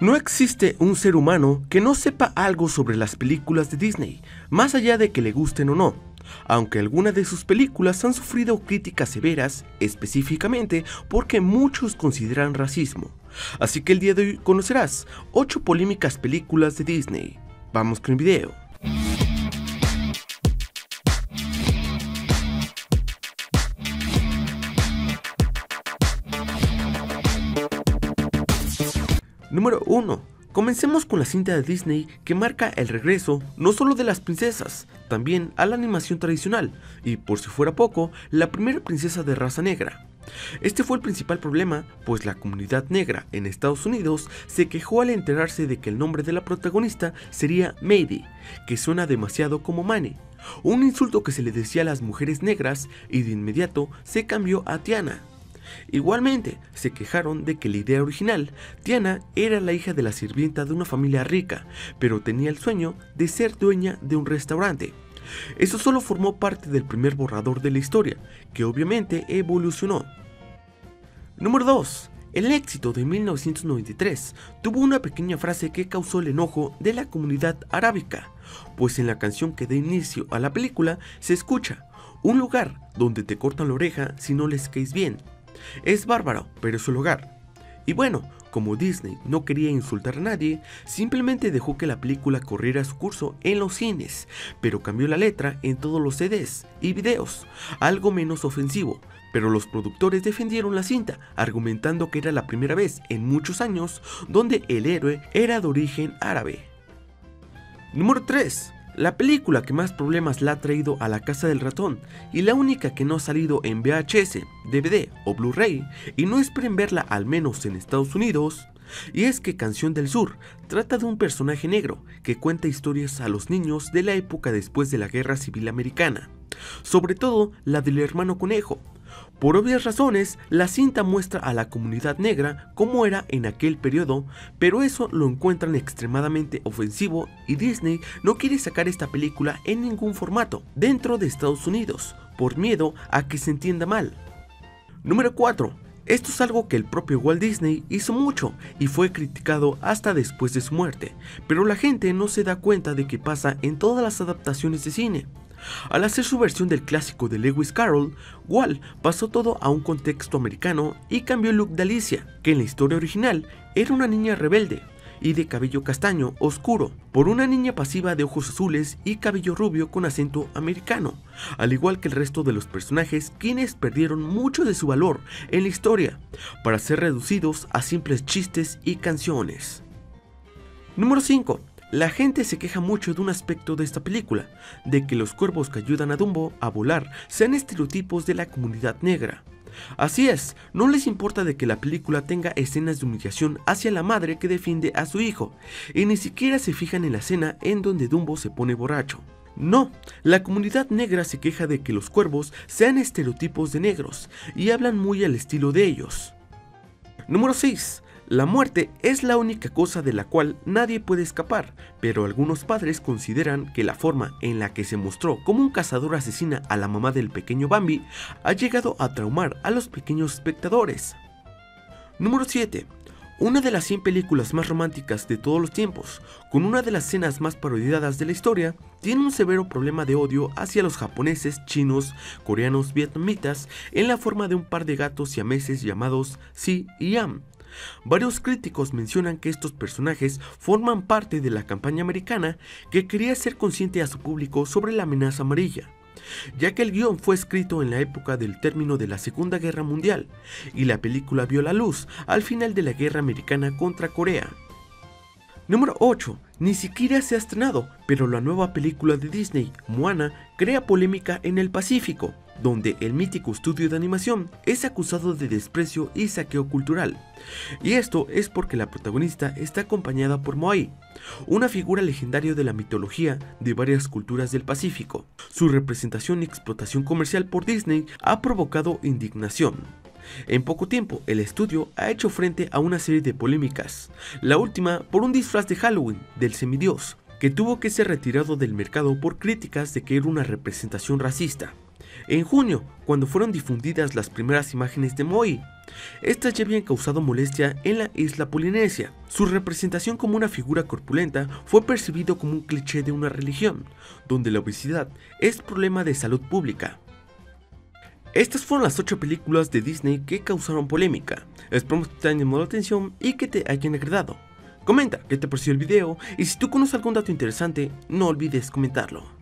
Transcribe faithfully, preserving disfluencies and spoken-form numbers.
No existe un ser humano que no sepa algo sobre las películas de Disney, más allá de que le gusten o no, aunque algunas de sus películas han sufrido críticas severas, específicamente porque muchos consideran racismo. Así que el día de hoy conocerás ocho polémicas películas de Disney. Vamos con el video. Número uno. Comencemos con la cinta de Disney que marca el regreso no solo de las princesas, también a la animación tradicional, y por si fuera poco, la primera princesa de raza negra. Este fue el principal problema, pues la comunidad negra en Estados Unidos se quejó al enterarse de que el nombre de la protagonista sería Maddie, que suena demasiado como Manny, un insulto que se le decía a las mujeres negras, y de inmediato se cambió a Tiana. Igualmente, se quejaron de que la idea original, Tiana era la hija de la sirvienta de una familia rica, pero tenía el sueño de ser dueña de un restaurante. Eso solo formó parte del primer borrador de la historia, que obviamente evolucionó. Número dos. El éxito de mil novecientos noventa y tres tuvo una pequeña frase que causó el enojo de la comunidad arábica, pues en la canción que da inicio a la película se escucha: un lugar donde te cortan la oreja si no les caes bien. Es bárbaro, pero es su lugar. Y bueno, como Disney no quería insultar a nadie, simplemente dejó que la película corriera su curso en los cines, pero cambió la letra en todos los C Ds y videos, algo menos ofensivo, pero los productores defendieron la cinta, argumentando que era la primera vez en muchos años donde el héroe era de origen árabe. Número tres. La película que más problemas le ha traído a la casa del ratón, y la única que no ha salido en V H S, D V D o Blu-ray, y no esperen verla al menos en Estados Unidos, y es que Canción del Sur trata de un personaje negro que cuenta historias a los niños de la época después de la Guerra Civil Americana, sobre todo la del hermano conejo. Por obvias razones, la cinta muestra a la comunidad negra como era en aquel periodo, pero eso lo encuentran extremadamente ofensivo y Disney no quiere sacar esta película en ningún formato dentro de Estados Unidos, por miedo a que se entienda mal. Número cuatro. Esto es algo que el propio Walt Disney hizo mucho y fue criticado hasta después de su muerte, pero la gente no se da cuenta de que pasa en todas las adaptaciones de cine. Al hacer su versión del clásico de Lewis Carroll, Walt pasó todo a un contexto americano y cambió el look de Alicia, que en la historia original era una niña rebelde y de cabello castaño oscuro, por una niña pasiva de ojos azules y cabello rubio con acento americano, al igual que el resto de los personajes, quienes perdieron mucho de su valor en la historia, para ser reducidos a simples chistes y canciones. Número cinco. La gente se queja mucho de un aspecto de esta película, de que los cuervos que ayudan a Dumbo a volar sean estereotipos de la comunidad negra. Así es, no les importa de que la película tenga escenas de humillación hacia la madre que defiende a su hijo, y ni siquiera se fijan en la escena en donde Dumbo se pone borracho. No, la comunidad negra se queja de que los cuervos sean estereotipos de negros, y hablan muy al estilo de ellos. Número seis. La muerte es la única cosa de la cual nadie puede escapar, pero algunos padres consideran que la forma en la que se mostró como un cazador asesina a la mamá del pequeño Bambi ha llegado a traumar a los pequeños espectadores. Número siete. Una de las cien películas más románticas de todos los tiempos, con una de las escenas más parodiadas de la historia, tiene un severo problema de odio hacia los japoneses, chinos, coreanos, vietnamitas, en la forma de un par de gatos siameses llamados Si y Am. Varios críticos mencionan que estos personajes forman parte de la campaña americana que quería hacer consciente a su público sobre la amenaza amarilla, ya que el guión fue escrito en la época del término de la Segunda Guerra Mundial y la película vio la luz al final de la guerra americana contra Corea. Número ocho. Ni siquiera se ha estrenado, pero la nueva película de Disney, Moana, crea polémica en el Pacífico, donde el mítico estudio de animación es acusado de desprecio y saqueo cultural. Y esto es porque la protagonista está acompañada por Moai, una figura legendaria de la mitología de varias culturas del Pacífico. Su representación y explotación comercial por Disney ha provocado indignación. En poco tiempo, el estudio ha hecho frente a una serie de polémicas, la última por un disfraz de Halloween del semidios, que tuvo que ser retirado del mercado por críticas de que era una representación racista. En junio, cuando fueron difundidas las primeras imágenes de Moai, Estas ya habían causado molestia en la isla polinesia. Su representación como una figura corpulenta fue percibido como un cliché de una religión, donde la obesidad es problema de salud pública. Estas fueron las ocho películas de Disney que causaron polémica. Esperamos que te hayan llamado la atención y que te hayan agradado. Comenta qué te pareció el video y si tú conoces algún dato interesante, no olvides comentarlo.